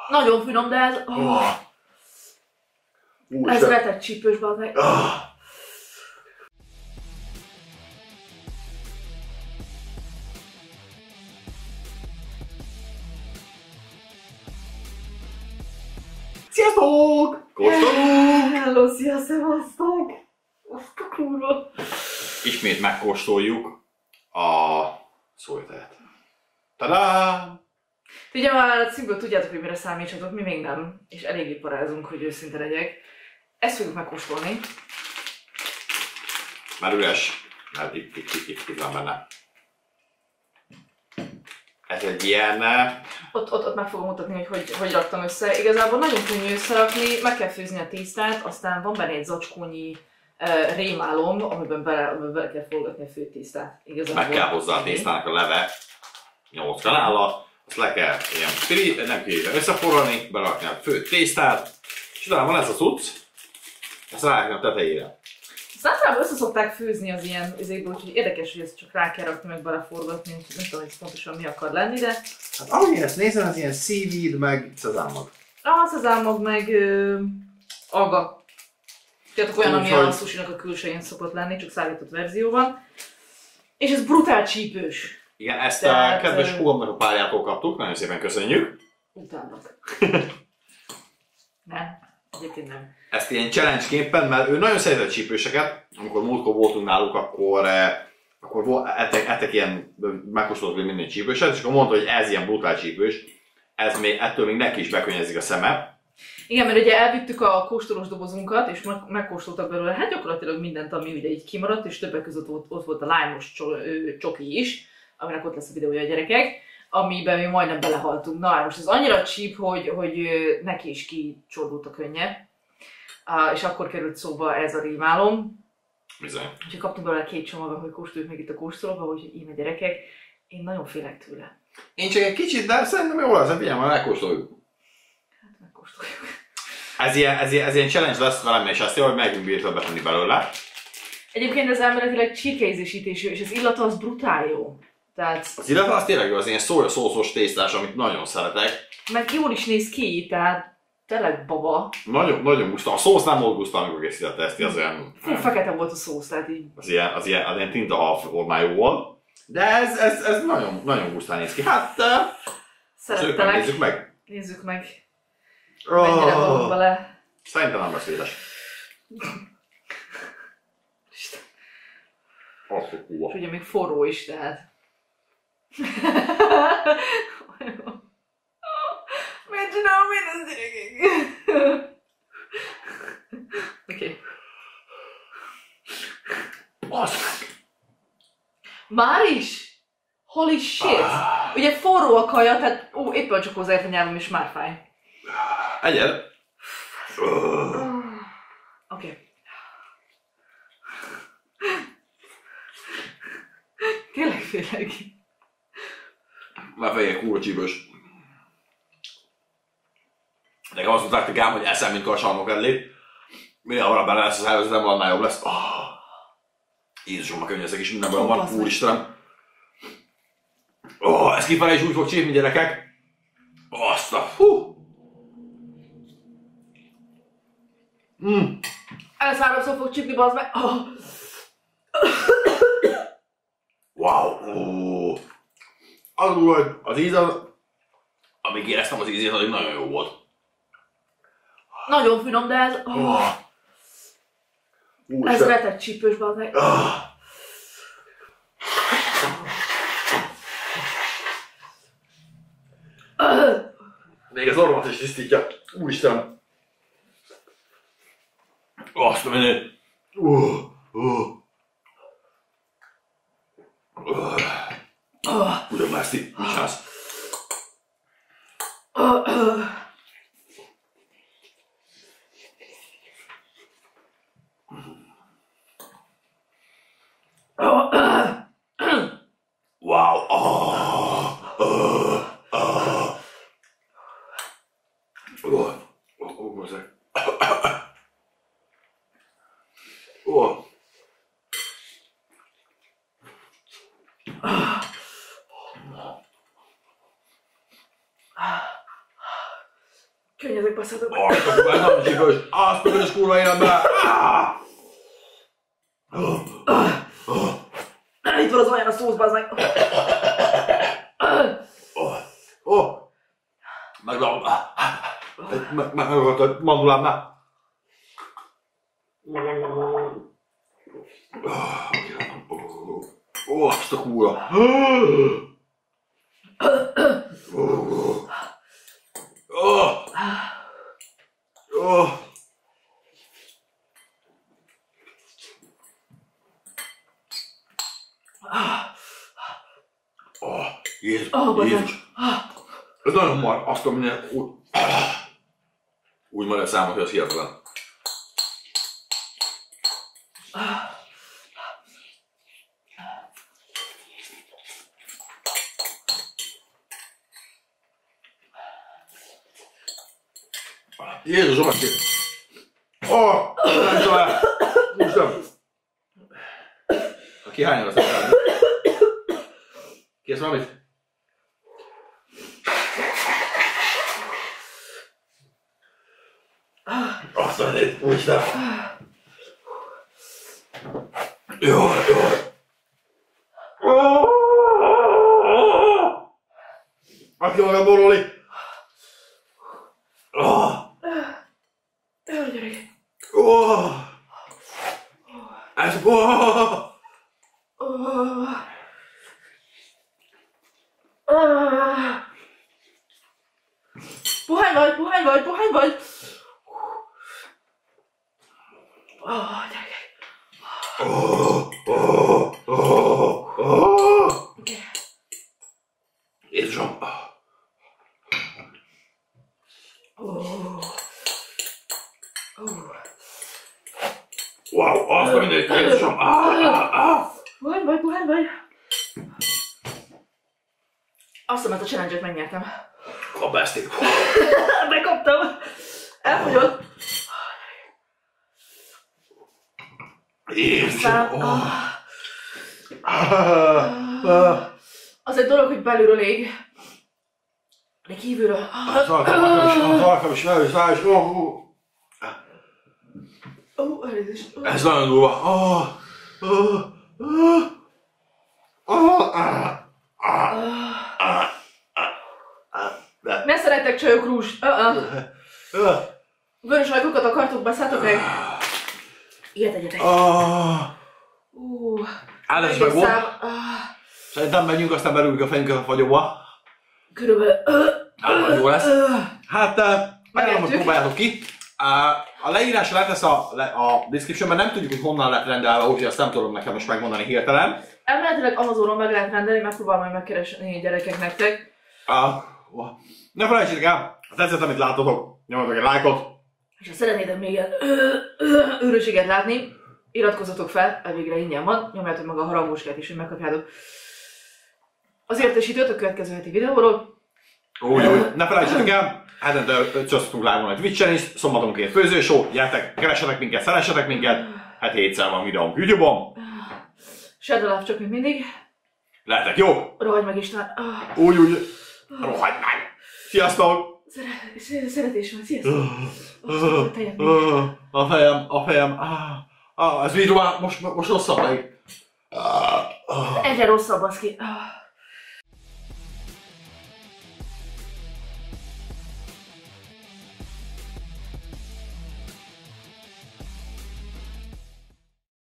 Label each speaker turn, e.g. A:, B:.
A: Nagyon finom, de ez... Ez retett csípős, bazdmeg.
B: Sziasztok! Kóstolunk!
A: Hello, sziasztok! Azt a kurva!
B: Ismét megkóstoljuk a szójtát. Tadám!
A: Ugye már a címből tudjátok, hogy mire számítsatok, mi még nem. És eléggé parázunk, hogy őszinte legyek. Ezt fogjuk megkóstolni.
B: Már üres, mert itt van benne. Ez egy ilyen...
A: Ott meg fogom mutatni, hogy raktam össze. Igazából nagyon könnyű összerakni, meg kell főzni a tésztát, aztán van benne egy zacskónyi rémálom, amiben bele kell forgatni a főtésztát. Igazából
B: meg kell hozzá a tésztának a leve 8 kanállal, azt le kell ilyen nem kirítve összeforrani, berakni a fő tésztát, és utána van ez a cucc, ezt rárakni a tetejére.
A: Ezt általában össze szokták főzni az ilyen üzékből, úgyhogy érdekes, hogy ezt csak rá kell rakni, meg beleforgatni, úgyhogy nem tudom, hogy ez pontosan mi akar lenni, de...
B: Hát ahogy én ezt nézem, az ilyen seaweed, meg szezámmag.
A: Szezámmag, meg alga. Tudjátok, olyan, ami a sushinak a külsején szokott lenni, csak szállított verzióban. És ez brutál csípős.
B: Igen, ezt a kedves húgomnak a párjától kaptuk, nagyon szépen köszönjük.
A: Utálnak. Nem, egyébként nem.
B: Ezt ilyen challenge-képpen, mert ő nagyon szeretett csípőseket, amikor múltkor voltunk náluk, akkor ettek ilyen, megkóstoltuk minden csípőset, és akkor mondta, hogy ez ilyen brutál csípős, ettől még neki is bekönnyezzik a szeme.
A: Igen, mert ugye elvittük a kóstolós dobozunkat, és megkóstoltak belőle, hát gyakorlatilag mindent, ami ugye így kimaradt, és többek között ott volt a lime-os csoki is, aminek ott lesz a videója a gyerekek, amiben mi majdnem belehaltunk. Na, most ez annyira cheap, hogy neki is kicsordult a könnye. És akkor került szóba ez a rémálom.
B: Bizony.
A: Úgyhogy kaptunk belőle 2 csomagot, hogy kóstoljuk meg itt a kóstolóba, úgyhogy én a gyerekek, én nagyon félek tőle.
B: Én csak egy kicsit, de szerintem jó lesz, figyelj, majd megkóstoljuk.
A: Hát megkóstoljuk.
B: Ez ilyen challenge lesz velem, és azt jó, hogy megyünk bírta betenni belőle.
A: Egyébként ez elméletileg csirkeízésítésű, és az illata az brutál jó. Tehát...
B: Az illata az tényleg jó, az ilyen szószós tésztás, amit nagyon szeretek.
A: Meg jól is néz ki, tehát tényleg baba.
B: Nagyon guszta. A szósz nem volt guszta, amikor készítette ezt, az ilyen...
A: Fú, fekete volt a szósz, tehát így...
B: Az ilyen tintahalf formájú volt. De ez nagyon gusztán néz ki. Hát...
A: Szerettelek.
B: Nézzük meg.
A: Nézzük meg. Mennyire valunk bele.
B: Szerintem nem lesz édes.
A: És ugye még forró is, tehát... Miért csinálom én ezt, gyerekek? Oké. Már is? Holy shit! Ugye forró a kaja, tehát éppen csak hozzáért a nyelvem és már fáj.
B: Egyed.
A: Oké. Tényleg félek.
B: Már fejjel kurva csípős. Nekem azt mondták ám, hogy eszem, mint karsarnok ellét. Minél hamarabb benne lesz az helyzetem, annál jobb lesz. Jézusom, a könnyezek is mindenben van, úristenem. Ez kifele is úgy fog csípni, gyerekek. Azt a
A: Ez 3-szor fog csípni, bazd meg.
B: Wow! Az íz amíg éreztem az ízét, az nagyon jó volt.
A: Nagyon finom, de ez... Ez retett csípős, bazd meg.
B: Még az orromat is tisztítja. Úristen! Azt a menő! Ugyan már, Steve, mit csinálsz? Wow!
A: Könnyezek basszátok.
B: Azt a kurva, ez nagyon csípős. Azt a közös kurva életben.
A: Itt van az olyan a szósz, bazd meg.
B: Megakadt a mandulámnál. Azt a kurva. Jézus. Ez nagyon mar, azt a minden úgy marad számos, hogy az hihetetlen. Jézus, Amaki! Nem tudom el! Húztam! Aki hányan az el? Kérsz valamit? Azt a négy, úgynem! Jaj! Aki magam borulni!
A: Gyerek!
B: Ez...
A: Pohány vagy! Gyerekek!
B: Jézusom! Wow, azt a mindenit, Jézusom!
A: Pohány vagy! Azt hiszem, ezt a challenge-et megnyertem.
B: Kapd ezt így!
A: Megkaptam! Elfogyott!
B: Jézusom!
A: Az egy dolog, hogy belülről ég. De kívülről...
B: Az alkam is, elvisz.
A: Elnézést.
B: Ez nagyon durva.
A: Ne szeretek csajok rúst. Vörös ajkokat akartok, beszálltok meg? Ilyet egyetek.
B: Ez meg volt. Szerintem menjünk, aztán belülünk a fejünket a fagyóba.
A: Körülbelül.
B: Jó lesz. Hát, megmondom, hogy próbáljátok ki. A leírásra letesz a descriptionben, nem tudjuk, hogy honnan lett rendelve, úgyhogy azt nem tudom nekem most megmondani hirtelen.
A: Elméletileg Amazonon meg lehet rendelni, megpróbálom majd megkeresni a gyerekek nektek.
B: Ne felejtsétek el, ha tetszett, amit látotok, nyomjatok egy lájkot.
A: És ha szeretnétek még ilyen őrösséget látni, iratkozzatok fel, elvégre ingyen van, nyomjátok meg a harangóskát is, hogy megkapjátok az értesítőt a következő heti videóról.
B: Úgy, ne felejtsétek el, hetente 5-ször szoktunk live-olni a Twitch-en is, szombatonként főzőshow, gyertek, keressetek minket, szeressetek minket, hát 7-szer van videónk YouTube-on.
A: Share the love, csak mint mindig.
B: Lehetek jó?
A: Rohagy meg István.
B: Úgy, rohagy meg. Sziasztok!
A: Szeretés van, sziasztok.
B: A fejem. Ez így most rosszabb meg.
A: Egyre rosszabb, baszki.